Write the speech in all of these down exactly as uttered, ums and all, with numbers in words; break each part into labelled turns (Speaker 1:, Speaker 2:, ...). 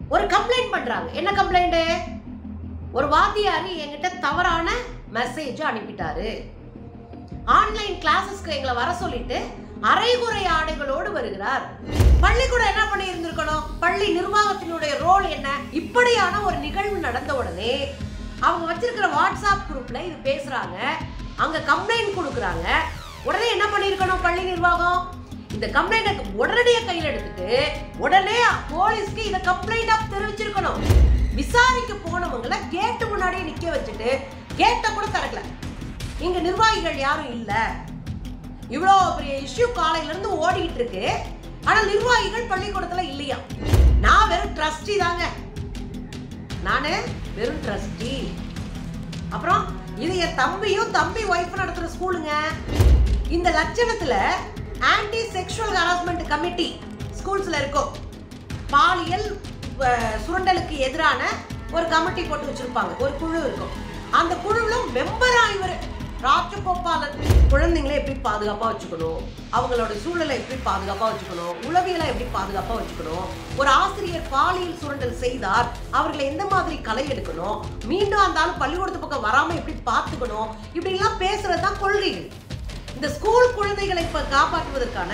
Speaker 1: ஒரு கம்ப்ளைண்ட் பண்றாங்க. என்ன கம்ப்ளைண்ட்? ஒரு வாத்தியார் என்கிட்ட தவறான மெசேஜ் அனுப்பிட்டாரு. ஆன்லைன் கிளாஸஸ்க்கு எங்களை வர சொல்லிட்டு அரைகுறை ஆடைகளோடு வருகிறார். பள்ளிக்கூடம் என்ன பண்ணி இருந்திருக்கணும்? பள்ளி நிர்வாகத்தினுடைய ரோல் என்ன? இப்படியான ஒரு நிகழ்வு நடந்த உடனே அவங்க வச்சிருக்கிற வாட்ஸ்அப் குரூப்ல இது பேசுறாங்க, அங்க கம்ப்ளைண்ட் கொடுக்குறாங்க. உடனே என்ன பண்ணிருக்கணும் பள்ளி நிர்வாகம்? இந்த கம்ப்ளைண்ட் உடனடியாக கையில் எடுத்துட்டு உடனே போலீஸ்க்கு இதை கம்ப்ளைண்டா தெரிவிச்சிருக்கணும். விசாரிக்க போனவங்களை கேட்டு முன்னாடியே நிக்க வச்சுட்டு கேட்ட கூட திறக்கல. இங்க நிர்வாகிகள் யாரும் இல்ல. இவ்வளோ பெரிய இஷ்யூ காலையில இருந்து ஓடிட்டு இருக்கு, ஆனா நிர்வாகிகள் பள்ளிக்கூடத்துல இல்லையா? நான் வெறும் ட்ரஸ்டி தாங்க, நானு வெறும் ட்ரஸ்டி. அப்புறம் இது என் தம்பியும் தம்பி ஒய்ஃப் நடத்துற ஸ்கூலுங்க. இந்த லட்சணத்துல ஆன்டி செக்ஷுவல் ஹராஸ்மெண்ட் கமிட்டி ஸ்கூல்ஸ்ல இருக்கும். பாலியல் சுரண்டலுக்கு எதிரான ஒரு கமிட்டி போட்டு வச்சிருப்பாங்க, ஒரு குழு இருக்கும். அந்த குழுவுல மெம்பரா இவர் ராஜகோபாலன். குழந்தைங்களை எப்படி பாதுகாப்பா வச்சுக்கணும், அவங்களோட சூழலை எப்படி பாதுகாப்பா வச்சுக்கணும், உளவியலை எப்படி பாதுகாப்பா வச்சுக்கணும், ஒரு ஆசிரியர் பாலியல் சுரண்டல் செய்தார் அவர்களை எந்த மாதிரி களை எடுக்கணும், மீண்டும் அந்த ஆள் பள்ளிக்கூடத்து பக்கம் வராம எப்படி பார்த்துக்கணும், இப்படி எல்லாம் பேசுறதுதான் கொள்கைகள். இந்த ஸ்கூல் குழந்தைகளை இப்ப காப்பாற்றுவதற்கான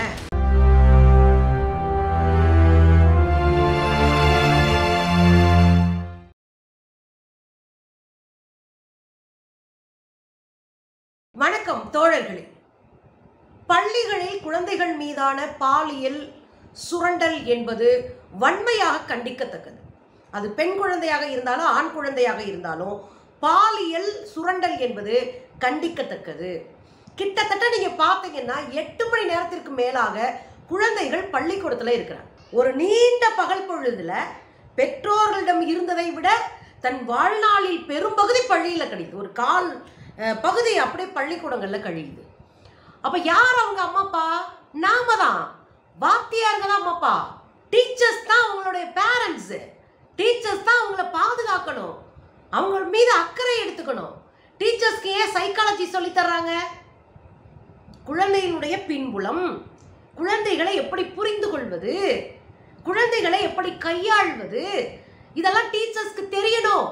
Speaker 1: வணக்கம் தோழர்களே. பள்ளிகளில் குழந்தைகள் மீதான பாலியல் சுரண்டல் என்பது வன்மையாக கண்டிக்கத்தக்கது. அது பெண் குழந்தையாக இருந்தாலும் ஆண் குழந்தையாக இருந்தாலும் பாலியல் சுரண்டல் என்பது கண்டிக்கத்தக்கது. கிட்டத்தட்ட நீங்க பாத்தீங்கன்னா எட்டு மணி நேரத்திற்கு மேலாக குழந்தைகள் பள்ளிக்கூடத்துல இருக்கிறாங்க. ஒரு நீண்ட பகல் பொழுதுல பெற்றோர்களிடம் இருந்ததை விட தன் வாழ்நாளில் பெரும்பகுதி பள்ளியில கழியுது. ஒரு கால் பகுதி அப்படியே பள்ளிக்கூடங்கள்ல கழியுது. அப்ப யார் அவங்க அம்மா அப்பா? நாம தான், வாத்தியார்கள் தான் அம்மா அப்பா. டீச்சர்ஸ் தான் அவங்களுடைய பேரண்ட்ஸ். டீச்சர்ஸ் தான் அவங்கள பாதுகாக்கணும், அவங்க மீது அக்கறை எடுத்துக்கணும். டீச்சர்ஸ்க்கு ஏன் சைக்காலஜி சொல்லி தர்றாங்க? குழந்தையினுடைய பின்புலம், குழந்தைகளை எப்படி புரிந்து கொள்வது, குழந்தைகளை எப்படி கையாள்வது, இதெல்லாம் டீச்சர்ஸ்க்கு தெரியணும்.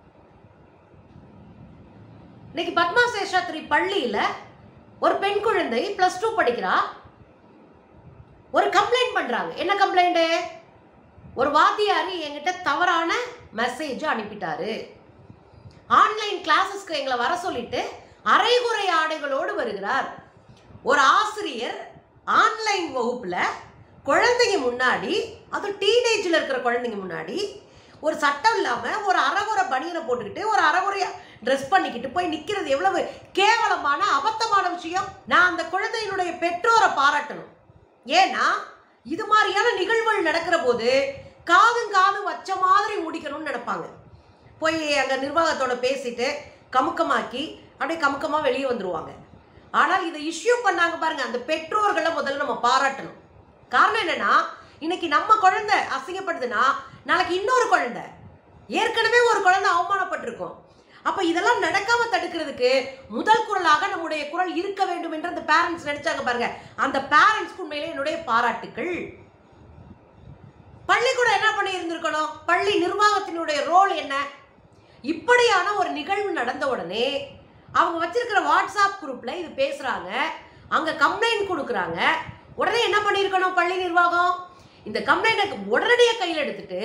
Speaker 1: இன்னைக்கு பத்மா சேஷாத்ரி பள்ளியில ஒரு பெண் குழந்தை பிளஸ் டூ படிக்கிறா. ஒரு கம்ப்ளைண்ட் பண்றாங்க. என்ன கம்ப்ளைண்ட்? ஒரு வாத்தியார் என்கிட்ட தவறான மெசேஜ் அனுப்பிட்டாரு. ஆன்லைன் கிளாஸஸ்க்கு எங்களை வர சொல்லிட்டு அரைகுறை ஆடைகளோடு வருகிறார். ஒரு ஆசிரியர் ஆன்லைன் வகுப்புல குழந்தைங்க முன்னாடி, அது டீனேஜ்ல இருக்கிற குழந்தைங்க முன்னாடி ஒரு சட்டம் இல்லாம ஒரு அரைகுறை பனியனை போட்டுக்கிட்டு ஒரு அரைகுறையா ட்ரெஸ் பண்ணிக்கிட்டு போய் நிக்கிறது எவ்வளவு கேவலமான அபத்தமான விஷயம். நான் அந்த குழந்தையினுடைய பெற்றோரை பாராட்டணும். ஏன்னா இது மாதிரியான நிகழ்வுகள் நடக்கிற போது காதும் காதும் வச்ச மாதிரி முடிக்கணும்னு நினைப்பாங்க. போய் அங்க நிர்வாகத்தோட பேசிட்டு கமுக்கமாக்கி அப்படியே கமுக்கமா வெளியே வந்துருவாங்க. ஆனால் இதை இஷ்யூ பண்ணாங்க பாருங்க, அந்த பெற்றோர்களை முதல்ல நம்ம பாராட்டணும். காரணம் என்னன்னா, இன்னைக்கு நம்ம குழந்தை அசிங்கப்படுதுன்னா நாளைக்கு இன்னொரு குழந்தை, ஏற்கனவே ஒரு குழந்தை அவமானப்பட்டிருக்கும். அப்ப இதெல்லாம் நடக்காம தடுக்கிறதுக்கு முதல் குரலாக நம்முடைய குரல் இருக்க வேண்டும் என்று அந்த பேரண்ட்ஸ் நினைச்சாங்க பாருங்க. அந்த பேரண்ட்ஸ்க்கு உண்மையிலே என்னுடைய பாராட்டுக்கள். பள்ளிக்கூடம் என்ன பண்ணி இருந்திருக்கணும்? பள்ளி நிர்வாகத்தினுடைய ரோல் என்ன? இப்படியான ஒரு நிகழ்வு நடந்த உடனே அவங்க வச்சிருக்கிற வாட்ஸ்அப் குரூப்ல இது பேசுறாங்க, அங்க கம்ப்ளைண்ட் கொடுக்குறாங்க. உடனே என்ன பண்ணிருக்கணும் பள்ளி நிர்வாகம்? இந்த கம்ப்ளைண்ட் உடனடியாக கையில் எடுத்துட்டு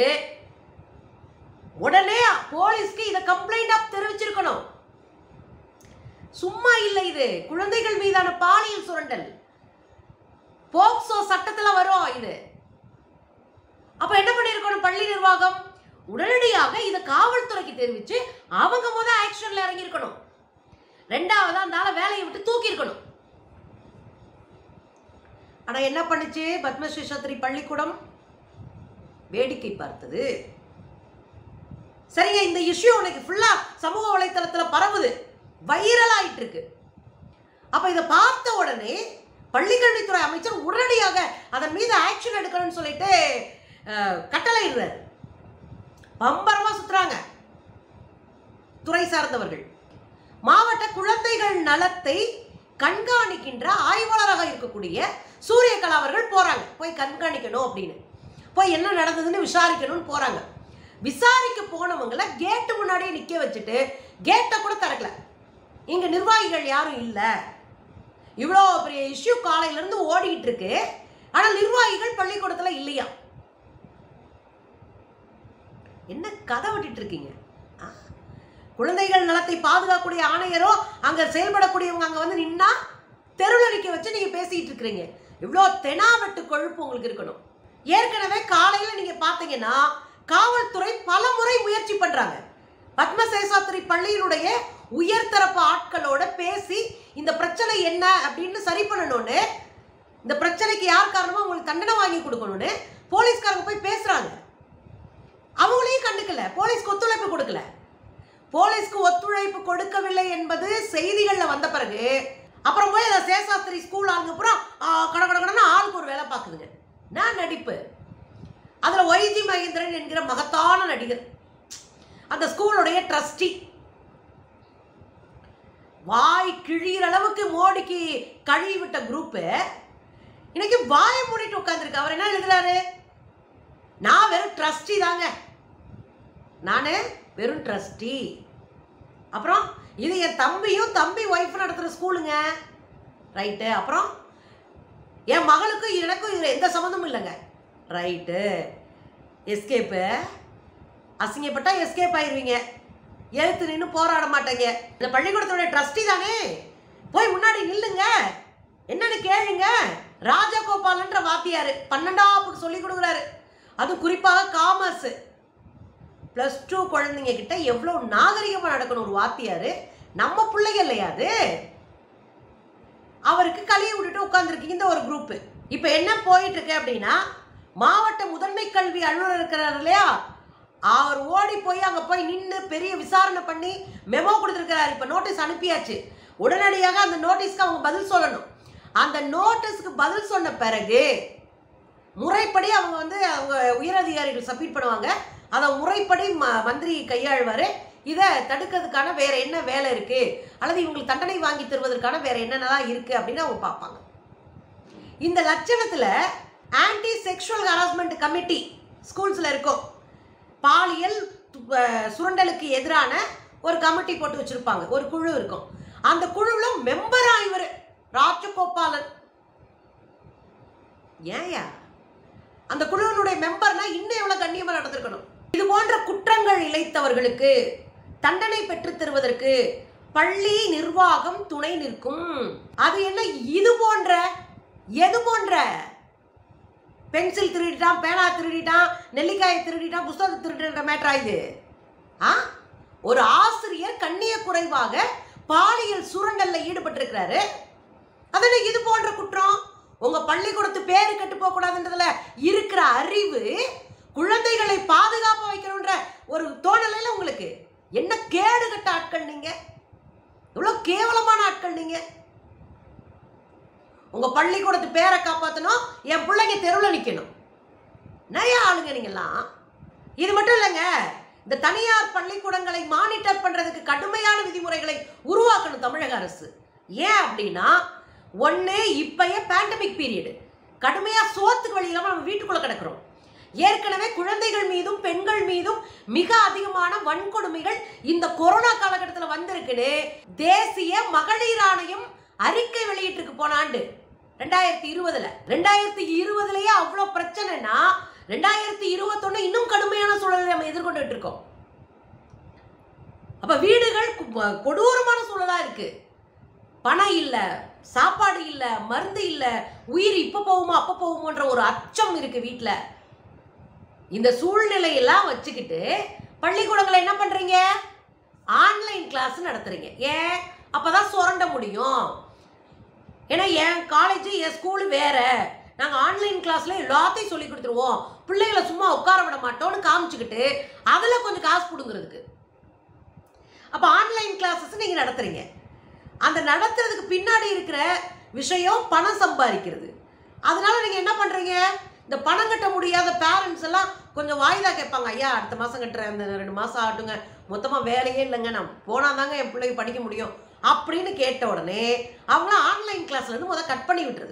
Speaker 1: உடனே போலீஸ்க்கு இதை கம்ப்ளைண்டா தெரிவிச்சிருக்கணும். சும்மா இல்லை, இது குழந்தைகள் மீதான பாலியல் சுரண்டல் போக்சோ சட்டத்துல வரும் இது. அப்ப என்ன பண்ணிருக்கணும் பள்ளி நிர்வாகம்? உடனடியாக இதை காவல்துறைக்கு தெரிவிச்சு அவங்க முத ஆக்ஷன்ல இறங்கி இருக்கணும். ரெண்டாவது அந்த ஆளை வேலையை விட்டு தூக்கி இருக்கணும். ஆனா என்ன பண்ணுச்சு பத்மஸ்ரீ பள்ளிக்கூடம்? வேடிக்கை பார்த்தது. சரிங்க, இந்த இஷ்யூ உனக்கு ஃபுல்லா சமூக வலைத்தளத்துல பரவுது, வைரல் ஆயிட்டு இருக்கு. அப்ப இதை பார்த்த உடனே பள்ளிக்கல்வித்துறை அமைச்சர் உடனடியாக அதன் மீது ஆக்ஷன் எடுக்கணும்னு சொல்லிட்டு கட்டளையிடுறாரு. பம்பரமா சுத்துறாங்க துறை சார்ந்தவர்கள். மாவட்ட குழந்தைகள் நலத்தை கண்காணிக்கின்ற ஆய்வாளராக இருக்கக்கூடிய சூரியகலா அவர்கள் போறாங்க, போய் கண்காணிக்கணும் அப்படின்னு, போய் என்ன நடந்ததுன்னு விசாரிக்கணும்னு போறாங்க. விசாரிக்க போனவங்களை கேட்டு முன்னாடியே நிக்க வச்சுட்டு கேட்டை கூட திறக்கல. இங்க நிர்வாகிகள் யாரும் இல்லை. இவ்வளோ பெரிய இஷ்யூ காலையில இருந்து ஓடிட்டு இருக்கு. ஆனா நிர்வாகிகள் பள்ளிக்கூடத்துல இல்லையா? என்ன கதை விட்டுட்டு இருக்கீங்க? குழந்தைகள் நலத்தை பாதுகாக்கக்கூடிய ஆணையரோ அங்க செயல்படக்கூடியவங்க அங்க வந்து நின்னா தெருவில் நிக்க வச்சு நீங்க பேசிட்டு இருக்கிறீங்க. இவ்வளோ தெனாவெட்டு கொழுப்பு உங்களுக்கு இருக்கணும். ஏற்கனவே காலையில நீங்க பாத்தீங்கன்னா காவல்துறை பல முறை முயற்சி பண்றாங்க. பத்மசேஷாத்ரி பள்ளியினுடைய உயர்தரப்பு ஆட்களோட பேசி இந்த பிரச்சனை என்ன அப்படின்னு சரி பண்ணணும்னு, இந்த பிரச்சனைக்கு யார் காரணமோ அவங்களுக்கு தண்டனை வாங்கி கொடுக்கணும்னு போலீஸ்காரங்க போய் பேசுறாங்க. அவங்களையும் கண்டுக்கல, போலீஸ்க்கு ஒத்துழைப்பு கொடுக்கல. போலீஸ்க்கு ஒத்துழைப்பு கொடுக்கவில்லை என்பது செய்திகள்ல வந்த பிறகு அப்புறம் போய் அந்த சேஷாத்ரி ஸ்கூல் ஆளுங்க அப்புறம் கட கடன்னு ஆளுக்கு ஒரு வேலை பார்க்குதுங்க. நான் நடிப்பு. அதுல ஒய்ஜி மகேந்திரன் என்கிற மகத்தான நடிகர், அந்த ஸ்கூலுடைய ட்ரஸ்டி, வாய் கிழிகிற அளவுக்கு மோடிக்கு கழுவி விட்ட குரூப் இன்னைக்கு வாயை மூடிட்டு உட்கார்ந்துருக்கு. அவர் என்ன எழுதுறாரு? நான் வெறும் ட்ரஸ்டி தாங்க, நானு வெறும் ட்ரஸ்டி. அப்புறம் இது என் தம்பியும் தம்பி ஒய்ஃப் நடத்துகிற ஸ்கூலுங்க, ரைட்டு. அப்புறம் என் மகளுக்கும் எனக்கும் இதில் எந்த சம்மந்தமும் இல்லைங்க, ரைட்டு. எஸ்கேப்பு, அசிங்கப்பட்டா எஸ்கேப் ஆயிடுவீங்க, எழுத்து நின்று போராட மாட்டேங்க. இந்த பள்ளிக்கூடத்தோட ட்ரஸ்டி தானே, போய் முன்னாடி நில்லுங்க, என்னன்னு கேளுங்க. ராஜகோபாலன்ற வாத்தியார் பன்னெண்டாப்புக்கு சொல்லி கொடுக்குறாரு. அது குறிப்பாக காமர்ஸ் பிளஸ் டூ குழந்தைங்க கிட்ட எவ்வளோ நாகரிகமாக நடக்கணும் ஒரு வாத்தியார். நம்ம பிள்ளைங்க இல்லையா அது? அவருக்கு கலியை விட்டுட்டு உட்காந்துருக்கு இந்த ஒரு குரூப். இப்போ என்ன போயிட்டு இருக்கு அப்படின்னா, மாவட்ட முதன்மை கல்வி அலுவலர் இருக்கிறார் இல்லையா, அவர் ஓடி போய் அங்கே போய் நின்று பெரிய விசாரணை பண்ணி மெமோ கொடுத்துருக்கிறார். இப்போ நோட்டீஸ் அனுப்பியாச்சு. உடனடியாக அந்த நோட்டீஸ்க்கு அவங்க பதில் சொல்லணும். அந்த நோட்டீஸ்க்கு பதில் சொன்ன பிறகு முறைப்படி அவங்க வந்து அவங்க உயரதிகாரிகள் சப்மிட் பண்ணுவாங்க. அதை முறைப்படி ம மந்திரி கையாள்வார். இதை தடுக்கிறதுக்கான வேற என்ன வேலை இருக்கு, அல்லது இவங்களுக்கு தண்டனை வாங்கி தருவதற்கான வேற என்னென்னலாம் இருக்கு அப்படின்னு அவங்க பார்ப்பாங்க. இந்த லட்சணத்தில் ஆன்டி செக்ஷுவல் ஹராஸ்மெண்ட் கமிட்டி ஸ்கூல்ஸில் இருக்கும். பாலியல் சுரண்டலுக்கு எதிரான ஒரு கமிட்டி போட்டு வச்சிருப்பாங்க, ஒரு குழு இருக்கும். அந்த குழுவில் மெம்பரா இவர் ராஜகோபாலன். ஏயா அந்த குழுவினுடைய மெம்பர்னா இன்னும் எவ்வளவு கண்ணியமா நடந்திருக்கணும். இது போன்ற குற்றங்கள் இழைத்தவர்களுக்கு தண்டனை பெற்று தருவதற்கு பள்ளி நிர்வாகம் துணை நிற்கும். அது என்ன இது போன்ற எது போன்ற பென்சில் திருடிட்டான், பேனா திருடிட்டான், நெல்லிக்காயை திருடிட்டான், புத்தகத்தை திருடுற மேட்டரா இது? ஆ ஒரு ஆசிரியர் கண்ணிய குறைவாக பாலியல் சுரண்டல்ல ஈடுபட்டிருக்கிறாரு. அதனால இது போன்ற குற்றம் உங்க பள்ளிக்கூடத்து பேரு கெட்டு போக கூடாதுன்றதுல இருக்கிற அறிவு, குழந்தைகளை பாதுகாப்பா வைக்கணும்ன்ற ஒரு தோணலையில உங்களுக்கு என்ன கேடு கட்ட ஆட்கள் நீங்க, இவ்வளவு கேவலமான ஆட்கள் நீங்க. உங்க பள்ளிக்கூடத்து பேரை காப்பாற்றணும், என் பிள்ளைங்க தெருவில் நிற்கணும், நிறைய ஆளுங்க நீங்கெல்லாம். இது மட்டும் இல்லைங்க, இந்த தனியார் பள்ளிக்கூடங்களை மானிட்டர் பண்றதுக்கு கடுமையான விதிமுறைகளை உருவாக்கணும் தமிழக அரசு. ஏன் அப்படின்னா, ஒன்று இப்பயே பேண்டமிக் பீரியடு, கடுமையாக சோத்துக்கு வழி இல்லாமல் நம்ம வீட்டுக்குள்ளே கிடக்கிறோம். ஏற்கனவே குழந்தைகள் மீதும் பெண்கள் மீதும் மிக அதிகமான வன்கொடுமைகள் இந்த கொரோனா காலகட்டத்தில் வந்திருக்குன்னு தேசிய மகளிர் ஆணையம் அறிக்கை வெளியிட்டிருக்கு போன ஆண்டு ரெண்டாயிரத்தி இருபதுல. ரெண்டாயிரத்தி இருபதுலயே அவ்வளோ பிரச்சனைனா ரெண்டாயிரத்தி இருபத்தொன்னு இன்னும் கடுமையான சூழலை நம்ம எதிர்கொண்டுட்டு இருக்கோம். அப்ப வீடுகள் கொடூரமான சூழலா இருக்கு. பணம் இல்லை, சாப்பாடு இல்லை, மருந்து இல்லை, உயிர் இப்ப போகுமோ அப்ப போகுமோன்ற ஒரு அச்சம் இருக்கு வீட்டில். இந்த சூழ்நிலையெல்லாம் வச்சுக்கிட்டு பள்ளிக்கூடங்களை என்ன பண்றீங்க? ஆன்லைன் கிளாஸ் நடத்துறீங்க. ஏன்? அப்பதான் சுரண்ட முடியும். ஏன்னா என் காலேஜ் என் ஸ்கூலு வேற, நாங்கள் ஆன்லைன் கிளாஸ்ல எல்லாத்தையும் சொல்லி கொடுத்துருவோம், பிள்ளைகளை சும்மா உட்கார விட மாட்டோம்னு காமிச்சுக்கிட்டு அதில் கொஞ்சம் காசு பிடுங்கிறதுக்கு. அப்போ ஆன்லைன் கிளாஸஸ் நீங்கள் நடத்துறீங்க. அந்த நடத்துறதுக்கு பின்னாடி இருக்கிற விஷயம் பணம் சம்பாதிக்கிறது. அதனால நீங்கள் என்ன பண்ணுறீங்க? இந்த பணம் கட்ட முடியாத பேரண்ட்ஸ் எல்லாம் கொஞ்சம் வாய்தா கேட்பாங்க. ஐயா அடுத்த மாதம் கட்டுறேன், அந்த ரெண்டு மாதம் ஆகட்டுங்க, மொத்தமாக வேலையே இல்லைங்க, நான் போனால் தாங்க என் பிள்ளைங்க படிக்க முடியும் அப்படின்னு கேட்ட உடனே அவங்களாம் ஆன்லைன் கிளாஸ்லேருந்து முதல் கட் பண்ணி விட்டுறது.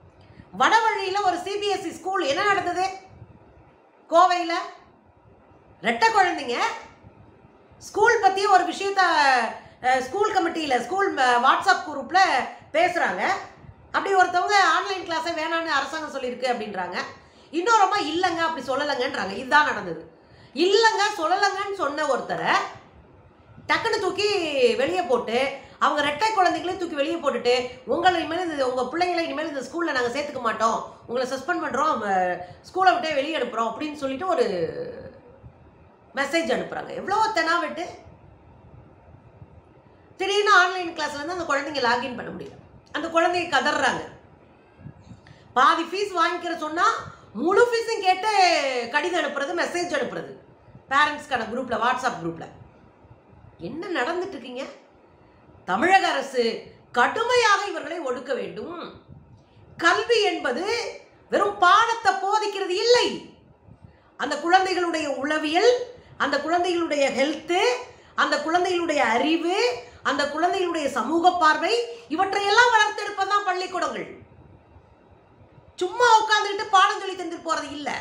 Speaker 1: வடவழியில் ஒரு சிபிஎஸ்சி ஸ்கூல் என்ன நடந்தது? கோவையில் ரெட்டை குழந்தைங்க ஸ்கூல் பற்றி ஒரு விஷயத்த ஸ்கூல் கமிட்டியில் ஸ்கூல் வாட்ஸ்அப் குரூப்பில் பேசுகிறாங்க. அப்படி ஒருத்தவங்க ஆன்லைன் கிளாஸை வேணான்னு அரசாங்கம் சொல்லியிருக்கு அப்படின்றாங்க. இன்னொருமா இல்லைங்க அப்படி சொல்லலைங்கன்றாங்க. இதுதான் நடந்தது. இல்லைங்க சொல்லலைங்கன்னு சொன்ன ஒருத்தரை டக்குன்னு தூக்கி வெளியே போட்டு அவங்க ரெட்டை குழந்தைங்களையும் தூக்கி வெளியே போட்டுட்டு உங்களை இனிமேல் இந்த உங்கள் பிள்ளைங்களை இனிமேல் இந்த ஸ்கூலில் நாங்கள் சேர்த்துக்க மாட்டோம், உங்களை சஸ்பெண்ட் பண்ணுறோம், ஸ்கூலை விட்டே வெளியே அனுப்புகிறோம் அப்படின்னு சொல்லிட்டு ஒரு மெசேஜ் அனுப்புகிறாங்க. எவ்வளோ தெனாவிட்டு திடீர்னு ஆன்லைன் கிளாஸ்லேருந்து அந்த குழந்தைங்க லாகின் பண்ண முடியல. அந்த குழந்தைங்க கதறாங்க. பாதி ஃபீஸ் வாங்கிக்கிற சொன்னால் முழு ஃபீஸும் கேட்டு கடிதம் அனுப்புறது, மெசேஜ் அனுப்புறது பேரண்ட்ஸ்க்கான குரூப்பில், வாட்ஸ்அப் குரூப்பில். என்ன நடந்துட்டு இருக்கீங்க? தமிழக அரசு கடுமையாக இவர்களை ஒடுக்க வேண்டும். கல்வி என்பது வெறும் பாடத்தை போதிக்கிறது இல்லை. அந்த குழந்தைகளுடைய உளவியல், அந்த குழந்தைகளுடைய ஹெல்த்து, அந்த குழந்தைகளுடைய அறிவு, அந்த குழந்தைகளுடைய சமூக பார்வை, இவற்றையெல்லாம் வளர்த்தெடுப்பதுதான் பள்ளிக்கூடங்கள். சும்மா உட்காந்துக்கிட்டு பாடம் சொல்லி தந்துட்டு போறது இல்லை.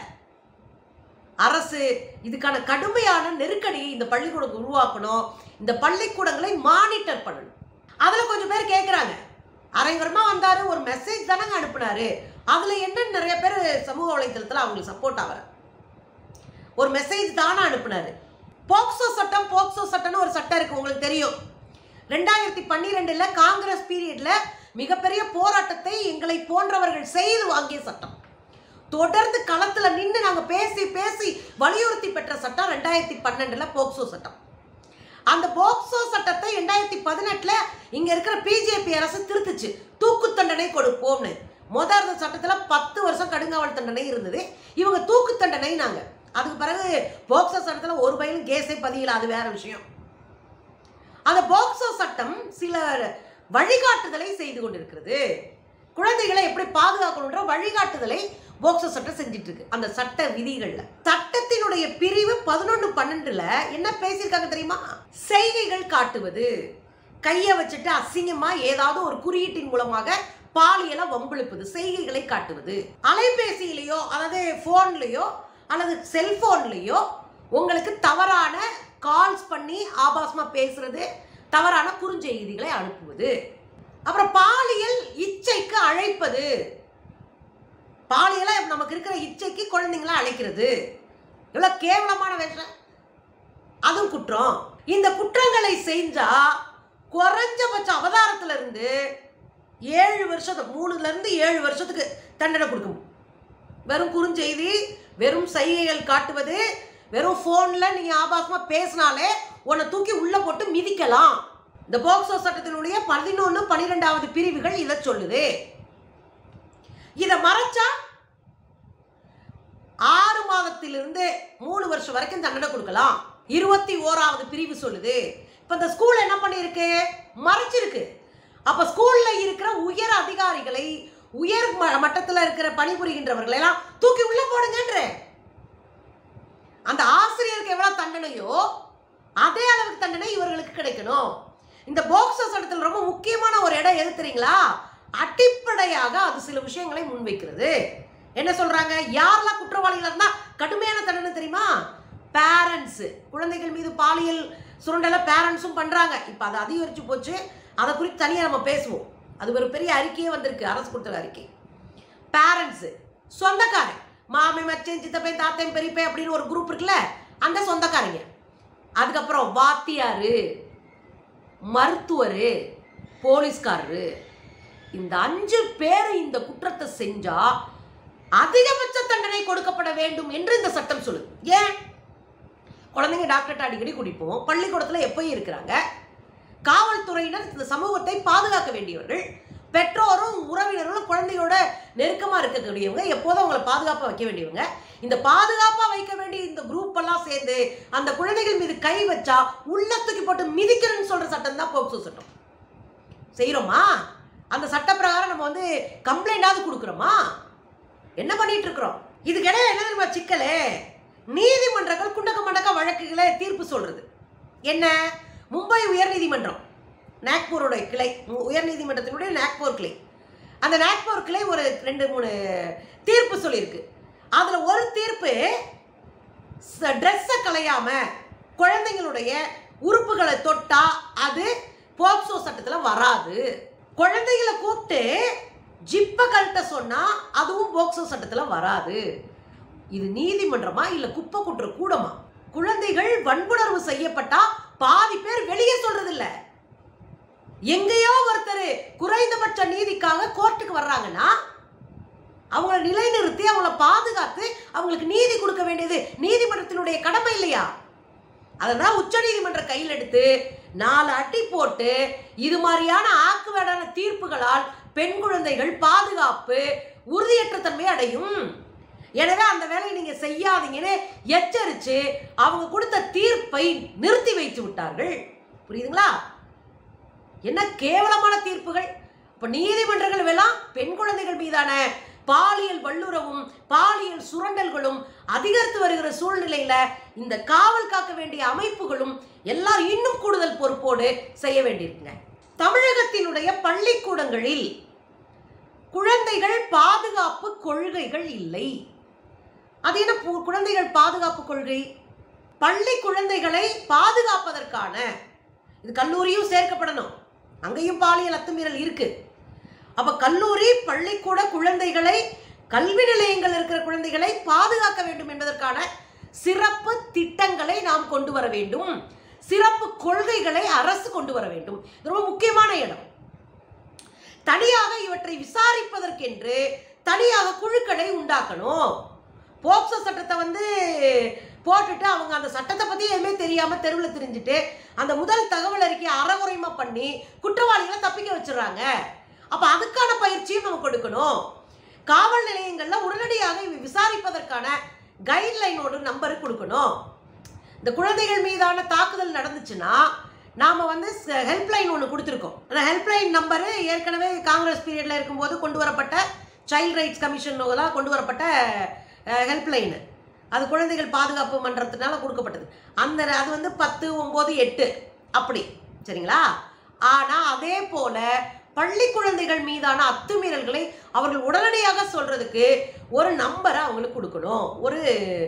Speaker 1: அரசு இதுக்கான கடுமையான நெருக்கடியை இந்த பள்ளிக்கூடம் உருவாக்கணும். இந்த பள்ளிக்கூடங்களை மானிட்டர் பண்ணணும். அதில் கொஞ்சம் பேர் கேட்குறாங்க, அரைவரமாக வந்தார், ஒரு மெசேஜ் தானங்க அனுப்புனாரு, அதில் என்ன நிறைய பேர் சமூக வலைத்தளத்தில் அவங்களுக்கு சப்போர்ட் ஆகிற ஒரு மெசேஜ் தானே அனுப்புனாரு. போக்சோ சட்டம், போக்சோ சட்டம்னு ஒரு சட்டம் இருக்குது, உங்களுக்கு தெரியும். ரெண்டாயிரத்தி பன்னிரெண்டில் காங்கிரஸ் பீரியடில் மிகப்பெரிய போராட்டத்தை எங்களை போன்றவர்கள் செய்து வாங்கிய சட்டம். தொடர்ந்து களத்தில் நின்று நாங்கள் பேசி பேசி வலியுறுத்தி பெற்ற சட்டம் ரெண்டாயிரத்தி பன்னெண்டில் போக்சோ சட்டம். அந்த போக்சோ சட்டத்தை ரெண்டாயிரத்தி பதினெட்டில் இங்கே இருக்கிற பிஜேபி அரசு திருத்துச்சு. தூக்கு தண்டனை கொடுப்போம்னு. முதல் அந்த சட்டத்தில் பத்து வருஷம் கடுங்காவல் தண்டனை இருந்தது. இவங்க தூக்கு தண்டனை நாங்கள். அதுக்கு பிறகு போக்சோ சட்டத்தில் ஒரு பையனும் கேஸை பதியல, அது வேற விஷயம். அந்த போக்சோ சட்டம் சில வழிகாட்டுதலை செய்து கொண்டிருக்கிறது. குழந்தைகளை எப்படி பாதுகாக்கணுன்ற வழிகாட்டுதலை போக்சோ சட்டம் செஞ்சிட்டு இருக்கு. அந்த சட்ட விதிகள்ல சட்டத்தினுடைய பிரிவு பதினொன்று பன்னெண்டுல என்ன பேசியிருக்காங்க தெரியுமா? செய்கைகள் காட்டுவது, கையை வச்சுட்டு அசிங்கமா ஏதாவது ஒரு குறியீட்டின் மூலமாக பாலியல வம்பிழுப்பது, செய்கைகளை காட்டுவது. அலைபேசியிலையோ அதாவது போன்லயோ அல்லது செல்போன்லயோ உங்களுக்கு தவறான கால்ஸ் பண்ணி ஆபாசமா பேசுறது, தவறான குறுஞ்செய்திகளை அனுப்புவது. அப்புறம் பாலியல் இச்சைக்கு அழைப்பது, பாலியல நமக்கு இருக்கிற இச்சைக்கு குழந்தைங்கள அழைக்கிறது, எவ்வளவு கேவலமான விஷயம். அதுவும் குற்றம். இந்த குற்றங்களை செஞ்சா குறைஞ்சபட்ச அவதாரத்துல இருந்து ஏழு வருஷத்துக்கு மூணுல இருந்து ஏழு வருஷத்துக்கு தண்டனை கொடுக்கும். வெறும் குறுஞ்செய்தி, வெறும் செய்கைகள் காட்டுவது, வெறும் போன்ல நீங்க ஆபாசமா பேசினாலே உன்னை தூக்கி உள்ள போட்டு மிதிக்கலாம். இந்த போக்சோ சட்டத்தினுடைய பதினொன்று பனிரெண்டாவது பிரிவுகள் இதை சொல்லுது. இதை மறைச்சா ஆறு மாதத்திலிருந்து மூணு வருஷம் வரைக்கும் தண்டனை கொடுக்கலாம். இருபத்தி ஓராவது பிரிவு சொல்லுது. இப்ப இந்த ஸ்கூல் என்ன பண்ணிருக்கு? மறைச்சிருக்கு. அப்ப ஸ்கூல்ல இருக்கிற உயர் அதிகாரிகளை, உயர் மட்டத்தில் இருக்கிற பணிபுரிகின்றவர்களை எல்லாம் தூக்கி உள்ள போடுங்கன்ற. அந்த ஆசிரியருக்கு எவ்வளவு தண்டனையோ அதே அளவுக்கு தண்டனை இவர்களுக்கு கிடைக்கணும். இந்த போக்சோ சட்டத்தில் ரொம்ப முக்கியமான ஒரு இடம் எது தெரியுங்களா? அடிப்படையாக அது சில விஷயங்களை முன்வைக்கிறது. என்ன சொல்றாங்க? யாரெல்லாம் குற்றவாளிகள் இருந்தா கடுமையான தண்டனை தெரியுமா? பேரண்ட்ஸ், குழந்தைகள் மீது பாலியல் சுரண்டலை பேரண்ட்ஸும் பண்றாங்க. இப்ப அது அதிகரிச்சு போச்சு. அதை குறித்து தனியாக நம்ம பேசுவோம். அது ஒரு பெரிய அறிக்கையே வந்திருக்கு, அரசு கொடுத்த அறிக்கை. பேரண்ட்ஸ், சொந்தக்காரன், மாமே மச்சன் சித்தப்பையன் தாத்தையும் பெரியப்பை அப்படின்னு ஒரு குரூப் இருக்குல்ல, அந்த சொந்தக்காரங்க. அதுக்கப்புறம் வாத்தியாரு, மருத்துவரு, போலீஸ்காரரு, இந்த அஞ்சு பேர் இந்த குற்றத்தை செஞ்சா அதிகபட்ச தண்டனை கொடுக்கப்பட வேண்டும் என்று இந்த சட்டம் சொல்லுது. ஏன்? குழந்தைங்க டாக்டர்கிட்ட அடிக்கடி குடிப்போம், பள்ளிக்கூடத்தில் எப்பயும் இருக்கிறாங்க. காவல்துறையினர் இந்த சமூகத்தை பாதுகாக்க வேண்டியவர்கள், பெற்றோரும் உறவினர்களும் குழந்தையோட நெருக்கமாக இருக்கக்கூடியவங்க, எப்போதும் அவங்களை பாதுகாப்பாக வைக்க வேண்டியவங்க. இந்த பாதுகாப்பாக வைக்க வேண்டிய இந்த குரூப் எல்லாம் சேர்ந்து அந்த குழந்தைகள் மீது கை வச்சா உள்ள தூக்கி போட்டு மிதிக்கணும்னு சொல்ற சட்டம் தான் போக்சோ சட்டம். செய்யறோமா? அந்த சட்ட பிரகாரம் நம்ம வந்து கம்ப்ளைண்டாவது கொடுக்குறோமா? என்ன பண்ணிட்டு இருக்கிறோம்? இதுக்கிடையே என்ன தெரியுமா சிக்கலே? நீதிமன்றங்கள் குண்டக்க மண்டக்க வழக்குகளை தீர்ப்பு சொல்றது என்ன? மும்பை உயர்நீதிமன்றம், நாக்பூரோட கிளை, உயர்நீதிமன்றத்தினுடைய நாக்பூர் கிளை, அந்த நாக்பூர் கிளை ஒரு ரெண்டு மூணு தீர்ப்பு சொல்லியிருக்கு. அதுல ஒரு தீர்ப்பு ட்ரெஸ்ஸை களையாம குழந்தைங்களுடைய உறுப்புகளை தொட்டா அது போக்சோ சட்டத்தில் வராது. குழந்தைகளை கூப்பிட்டு ஜிப்ப கழட்ட சொன்னா அதுவும் போக்சோ சட்டத்தில் வராது. இது நீதிமன்றமா இல்ல குப்பை குற்ற கூடமா? குழந்தைகள் வன்புணர்வு செய்யப்பட்டா பாதி பேர் வெளியே சொல்றது இல்ல. எங்கேயோ ஒருத்தர் குறைந்தபட்ச நீதிக்காக கோர்ட்டுக்கு வர்றாங்கன்னா அவங்களை நிலைநிறுத்தி அவங்கள பாதுகாத்து அவங்களுக்கு நீதி கொடுக்க வேண்டியது நீதிமன்றத்தினுடைய கடமை இல்லையா? அதனால் உச்ச நீதிமன்ற கையில் எடுத்து நாலு அட்டி போட்டு இது மாதிரியான ஆக்குவேடான தீர்ப்புகளால் பெண் குழந்தைகள் பாதுகாப்பு உறுதியற்ற தன்மை அடையும். எனவே அந்த வேலையை நீங்க செய்யாதீங்கன்னு எச்சரித்து அவங்க கொடுத்த தீர்ப்பை நிறுத்தி வைத்து விட்டார்கள். புரியுதுங்களா? என்ன கேவலமான தீர்ப்புகள்! இப்ப நீதிமன்றங்கள் எல்லாம் பெண் குழந்தைகள் மீதான பாலியல் வல்லுறவும் பாலியல் சுரண்டல்களும் அதிகரித்து வருகிற சூழ்நிலையில இந்த காவல் காக்க வேண்டிய அமைப்புகளும் எல்லாம் இன்னும் கூடுதல் பொறுப்போடு செய்ய வேண்டியிருக்குங்க. தமிழகத்தினுடைய பள்ளிக்கூடங்களில் குழந்தைகள் பாதுகாப்பு கொள்கைகள் இல்லை. அது என்ன குழந்தைகள் பாதுகாப்பு கொள்கை? பள்ளி குழந்தைகளை பாதுகாப்பதற்கான இது கல்லூரியும் சேர்க்கப்படணும். அங்கேயும் பாலியல் அத்துமீறல் இருக்கு. அப்ப கல்லூரி பள்ளிக்கூட குழந்தைகளை கல்வி நிலையங்கள் இருக்கிற குழந்தைகளை பாதுகாக்க வேண்டும் என்பதற்கான சிறப்பு திட்டங்களை நாம் கொண்டு வர வேண்டும். சிறப்பு கொள்கைகளை அரசு கொண்டு வர வேண்டும். ரொம்ப முக்கியமான இடம். தனியாக இவற்றை விசாரிப்பதற்கென்று தனியாக குழுக்களை உண்டாக்கணும். போக்சோ சட்டத்தை வந்து போட்டுட்டு அவங்க அந்த சட்டத்தை பத்தி எதுவுமே தெரியாம தெருவில் தெரிஞ்சுட்டு அந்த முதல் தகவல் அறிக்கை அறகுறைமா பண்ணி குற்றவாளிகளை தப்பிக்க வச்சிடறாங்க. அப்ப அதுக்கான பயிற்சியும் நம்ம கொடுக்கணும். காவல் நிலையங்கள்ல உடனடியாக விசாரிப்பதற்கான கைட்லைனோட நம்பர் கொடுக்கணும். இந்த குழந்தைகள் மீதான தாக்குதல் நடந்துச்சுன்னா நாம வந்து ஹெல்ப்லைன் ஒன்று கொடுத்துருக்கோம். அந்த ஹெல்ப்லைன் நம்பரு ஏற்கனவே காங்கிரஸ் பீரியட்ல இருக்கும்போது கொண்டு வரப்பட்ட சைல்ட் ரைட்ஸ் கமிஷன் தான் கொண்டு வரப்பட்ட ஹெல்ப்லைனு. அது குழந்தைகள் பாதுகாப்பு மன்றத்தினால கொடுக்கப்பட்டது. அந்த அது வந்து பத்து ஒன்பது எட்டு அப்படி சரிங்களா? ஆனா அதே போல பள்ளி குழந்தைகள் மீதான அத்துமீறல்களை அவர்கள் உடனடியாக சொல்றதுக்கு ஒரு நம்பரை அவங்களுக்கு கொடுக்கணும். ஒரு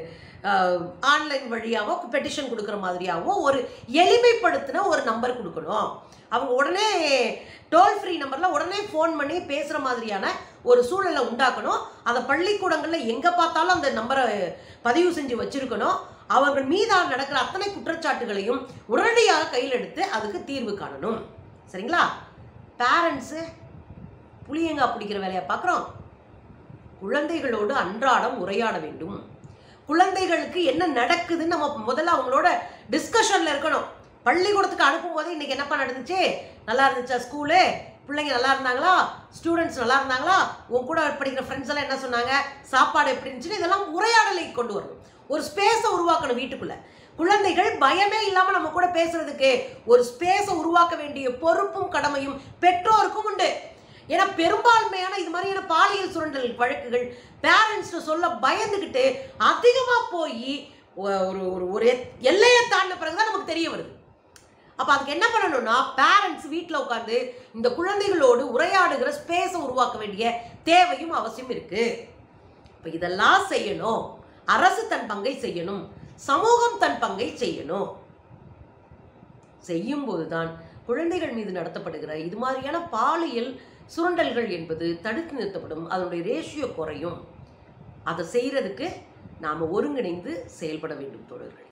Speaker 1: ஆன்லைன் வழியாவோ பெட்டிஷன் கொடுக்குற மாதிரியாவோ ஒரு எளிமைப்படுத்தின ஒரு நம்பர் கொடுக்கணும். அவங்க உடனே டோல் ஃப்ரீ நம்பர்ல உடனே ஃபோன் பண்ணி பேசுற மாதிரியான ஒரு சூழலை உண்டாக்கணும். அந்த பள்ளிக்கூடங்களில் எங்க பார்த்தாலும் அந்த நம்பரை பதிவு செஞ்சு வச்சிருக்கணும். அவர்கள் மீதான நடக்கிற அத்தனை குற்றச்சாட்டுகளையும் உடனடியாக கையில் எடுத்து அதுக்கு தீர்வு காணணும். சரிங்களா? பேரண்ட்ஸு புளியங்காய் பிடிக்கிற வேலையை பார்க்குறோம். குழந்தைகளோடு அன்றாடம் உரையாட வேண்டும். குழந்தைகளுக்கு என்ன நடக்குதுன்னு நம்ம முதல்ல அவங்களோட டிஸ்கஷன்ல இருக்கணும். பள்ளிக்கூடத்துக்கு அனுப்பும் போது இன்னைக்கு என்னப்பா நடந்துச்சு, நல்லா இருந்துச்சா ஸ்கூலு, பிள்ளைங்க நல்லா இருந்தாங்களா, ஸ்டூடெண்ட்ஸ் நல்லா இருந்தாங்களா, உன் கூட படிக்கிற ஃப்ரெண்ட்ஸ் எல்லாம் என்ன சொன்னாங்க, சாப்பாடு எப்படி இருந்துச்சுன்னு இதெல்லாம் உரையாடலை கொண்டு வரணும். ஒரு ஸ்பேஸை உருவாக்கணும் வீட்டுக்குள்ள. குழந்தைகள் பயமே இல்லாம நம்ம கூட பேசுறதுக்கு ஒரு ஸ்பேஸை உருவாக்க வேண்டிய பொறுப்பும் கடமையும் பெற்றோருக்கும் உண்டு. ஏன்னா பெரும்பான்மையான இது மாதிரியான பாலியல் சுரண்டல் வழக்குகள் பேரண்ட்ஸ் சொல்ல பயந்துகிட்டு அதிகமா போய் ஒரு ஒரு எல்லையை தாண்ட பிறகுதான் நமக்கு தெரிய வருது. அப்ப அதுக்கு என்ன பண்ணணும்னா பேரண்ட்ஸ் வீட்டில் உட்காந்து இந்த குழந்தைகளோடு உரையாடுகிற ஸ்பேஸை உருவாக்க வேண்டிய தேவையும் அவசியம் இருக்கு. இப்ப இதெல்லாம் செய்யணும். அரசு தன் பங்கை செய்யணும். சமூகம் தன் பங்கை செய்யணும். செய்யும் போதுதான் குழந்தைகள் மீது நடத்தப்படுகிற இது மாதிரியான பாலியல் சுரண்டல்கள் என்பது தடுத்து நிறுத்தப்படும். அதனுடைய ரேஷியோ குறையும். அதை செய்யறதுக்கு நாம ஒருங்கிணைந்து செயல்பட வேண்டும் தோழர்கள்.